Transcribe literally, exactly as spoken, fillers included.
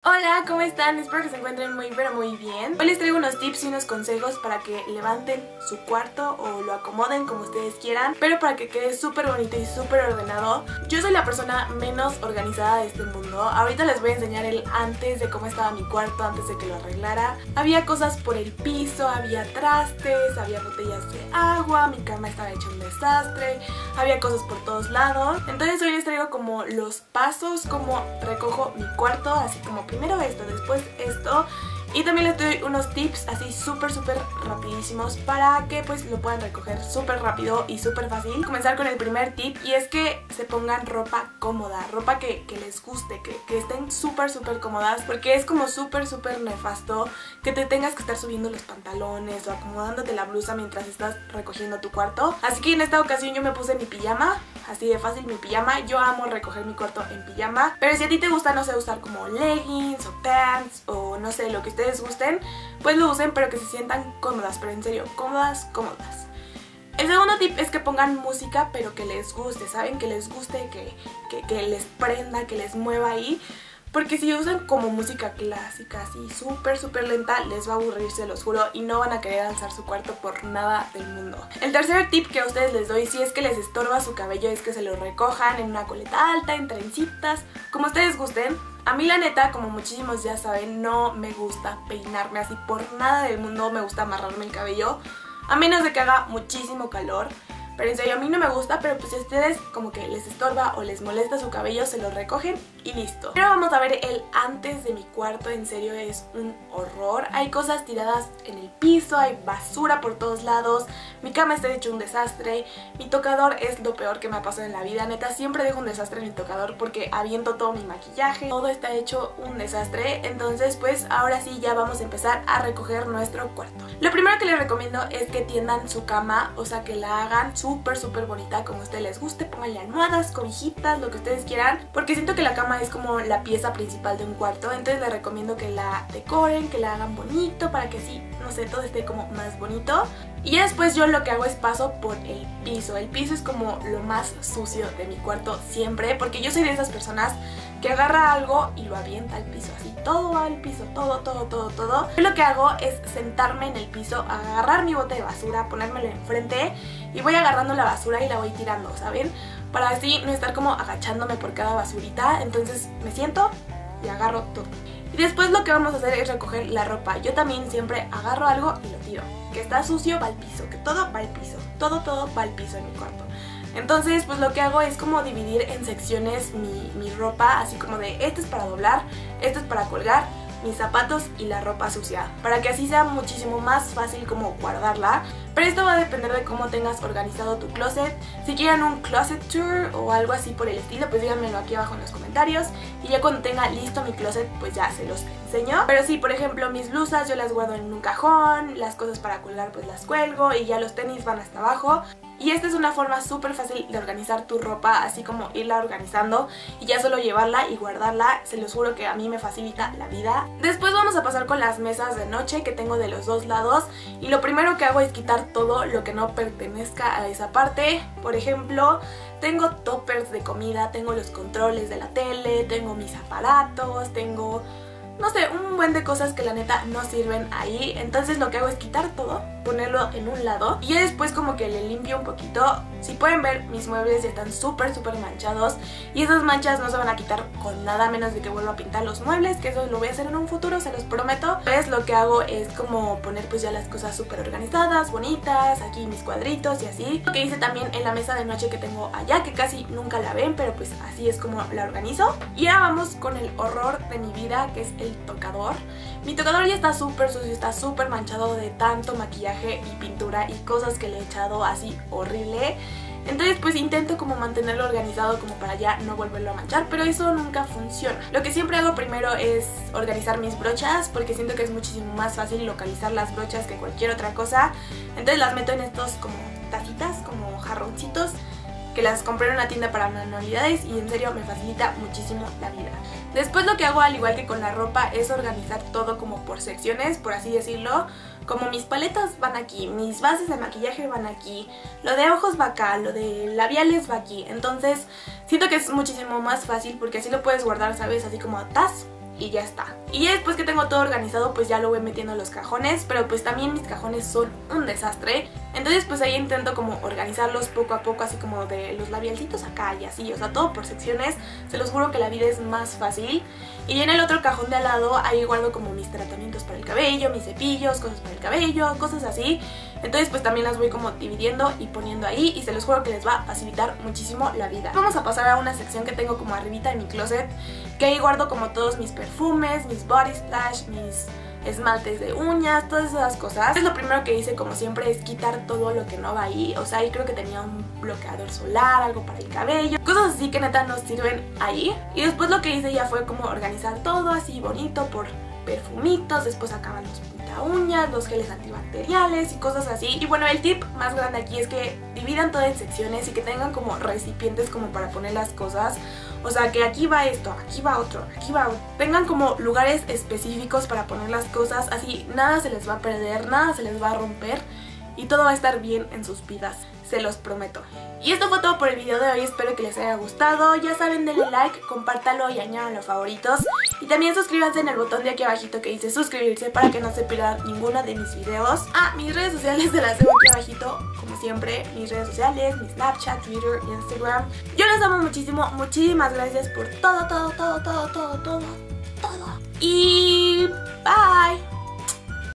Hola, ¿cómo están? Espero que se encuentren muy pero muy bien. Hoy les traigo unos tips y unos consejos para que levanten su cuarto o lo acomoden como ustedes quieran, pero para que quede súper bonito y súper ordenado. Yo soy la persona menos organizada de este mundo. Ahorita les voy a enseñar el antes de cómo estaba mi cuarto antes de que lo arreglara. Había cosas por el piso, había trastes, había botellas de agua, mi cama estaba hecha un desastre, había cosas por todos lados. Entonces hoy les traigo como los pasos, como recojo mi cuarto, así como primero esto, después esto, y también les doy unos tips así súper súper rapidísimos para que pues lo puedan recoger súper rápido y súper fácil. Comenzar con el primer tip, y es que se pongan ropa cómoda, ropa que, que les guste, que, que estén súper súper cómodas, porque es como súper súper nefasto que te tengas que estar subiendo los pantalones o acomodándote la blusa mientras estás recogiendo tu cuarto. Así que en esta ocasión yo me puse mi pijama, así de fácil mi pijama. Yo amo recoger mi cuarto en pijama, pero si a ti te gusta, no sé, usar como leggings o pants o no sé, lo que ustedes gusten, pues lo usen, pero que se sientan cómodas, pero en serio, cómodas, cómodas. El segundo tip es que pongan música, pero que les guste, ¿saben? Que les guste, que, que, que les prenda, que les mueva ahí. Porque si usan como música clásica, así súper súper lenta, les va a aburrir, se los juro, y no van a querer alzar su cuarto por nada del mundo. El tercer tip que a ustedes les doy, si es que les estorba su cabello, es que se lo recojan en una coleta alta, en trencitas, como ustedes gusten. A mí la neta, como muchísimos ya saben, no me gusta peinarme así por nada del mundo, me gusta amarrarme el cabello, a menos de que haga muchísimo calor. Pero en serio, a mí no me gusta, pero pues si a ustedes como que les estorba o les molesta su cabello, se lo recogen y listo. Pero vamos a ver el antes de mi cuarto. En serio es un horror. Hay cosas tiradas en el piso, hay basura por todos lados, mi cama está hecho un desastre, mi tocador es lo peor que me ha pasado en la vida. Neta, siempre dejo un desastre en mi tocador porque aviento todo mi maquillaje, todo está hecho un desastre. Entonces pues ahora sí ya vamos a empezar a recoger nuestro cuarto. Lo primero que les recomiendo es que tiendan su cama, o sea que la hagan su súper súper bonita como a ustedes les guste. Pónganle almohadas, cobijitas, lo que ustedes quieran, porque siento que la cama es como la pieza principal de un cuarto. Entonces les recomiendo que la decoren, que la hagan bonito para que así, no sé, todo esté como más bonito. Y ya después yo lo que hago es paso por el piso. El piso es como lo más sucio de mi cuarto siempre, porque yo soy de esas personas que agarra algo y lo avienta al piso, así todo va al piso, todo, todo, todo, todo. Yo lo que hago es sentarme en el piso, agarrar mi bote de basura, ponérmelo enfrente y voy agarrando la basura y la voy tirando, ¿saben? Para así no estar como agachándome por cada basurita. Entonces me siento y agarro todo. Y después lo que vamos a hacer es recoger la ropa. Yo también siempre agarro algo y lo tiro. Que está sucio va al piso, que todo va al piso, todo, todo va al piso en mi cuarto. Entonces pues lo que hago es como dividir en secciones mi, mi ropa, así como de esto es para doblar, esto es para colgar, mis zapatos y la ropa sucia, para que así sea muchísimo más fácil como guardarla. Pero esto va a depender de cómo tengas organizado tu closet. Si quieren un closet tour o algo así por el estilo, pues díganmelo aquí abajo en los comentarios y ya cuando tenga listo mi closet pues ya se los enseño. Pero sí, por ejemplo, mis blusas yo las guardo en un cajón, las cosas para colgar pues las cuelgo y ya los tenis van hasta abajo. Y esta es una forma súper fácil de organizar tu ropa, así como irla organizando y ya solo llevarla y guardarla. Se los juro que a mí me facilita la vida. Después vamos a pasar con las mesas de noche que tengo de los dos lados. Y lo primero que hago es quitar todo lo que no pertenezca a esa parte. Por ejemplo, tengo toppers de comida, tengo los controles de la tele, tengo mis aparatos, tengo, no sé, un buen de cosas que la neta no sirven ahí. Entonces lo que hago es quitar todo, ponerlo en un lado y ya después como que le limpio un poquito. Si pueden ver, mis muebles ya están súper súper manchados y esas manchas no se van a quitar con nada, a menos de que vuelva a pintar los muebles, que eso lo voy a hacer en un futuro, se los prometo. Pues lo que hago es como poner pues ya las cosas súper organizadas, bonitas, aquí mis cuadritos y así. Lo que hice también en la mesa de noche que tengo allá, que casi nunca la ven, pero pues así es como la organizo. Y ahora vamos con el horror de mi vida, que es el tocador. Mi tocador ya está súper sucio, está súper manchado de tanto maquillaje y pintura y cosas que le he echado así horrible. Entonces pues intento como mantenerlo organizado como para ya no volverlo a manchar, pero eso nunca funciona. Lo que siempre hago primero es organizar mis brochas, porque siento que es muchísimo más fácil localizar las brochas que cualquier otra cosa. Entonces las meto en estos como tacitas, como jarroncitos, que las compré en una tienda para manualidades y en serio me facilita muchísimo la vida. Después lo que hago, al igual que con la ropa, es organizar todo como por secciones, por así decirlo. Como mis paletas van aquí, mis bases de maquillaje van aquí, lo de ojos va acá, lo de labiales va aquí. Entonces siento que es muchísimo más fácil porque así lo puedes guardar, ¿sabes? Así como tas y ya está. Y ya después que tengo todo organizado, pues ya lo voy metiendo en los cajones, pero pues también mis cajones son un desastre. Entonces pues ahí intento como organizarlos poco a poco, así como de los labialcitos acá y así, o sea, todo por secciones. Se los juro que la vida es más fácil. Y ya en el otro cajón de al lado ahí guardo como mis tratamientos para el cabello, mis cepillos, cosas para el cabello, cosas así. Entonces pues también las voy como dividiendo y poniendo ahí, y se los juro que les va a facilitar muchísimo la vida. Vamos a pasar a una sección que tengo como arribita de mi closet, que ahí guardo como todos mis perfumes, mis body splash, mis esmaltes de uñas, todas esas cosas. Entonces lo primero que hice, como siempre, es quitar todo lo que no va ahí. O sea, ahí creo que tenía un bloqueador solar, algo para el cabello, cosas así que neta no sirven ahí. Y después lo que hice ya fue como organizar todo así bonito por perfumitos. Después acaban los pinta uñas, los geles antibacteriales y cosas así. Y bueno, el tip más grande aquí es que dividan todo en secciones y que tengan como recipientes como para poner las cosas. O sea, que aquí va esto, aquí va otro, aquí va otro. Tengan como lugares específicos para poner las cosas, así nada se les va a perder, nada se les va a romper y todo va a estar bien en sus vidas, se los prometo. Y esto fue todo por el video de hoy, espero que les haya gustado. Ya saben, denle like, compártalo y añadan a favoritos. Y también suscríbanse en el botón de aquí abajito que dice suscribirse para que no se pierdan ninguno de mis videos. Ah, mis redes sociales se las dejo aquí abajito, como siempre, mis redes sociales, mi Snapchat, Twitter y Instagram. Yo les amo muchísimo, muchísimas gracias por todo, todo, todo, todo, todo, todo, todo. Y bye.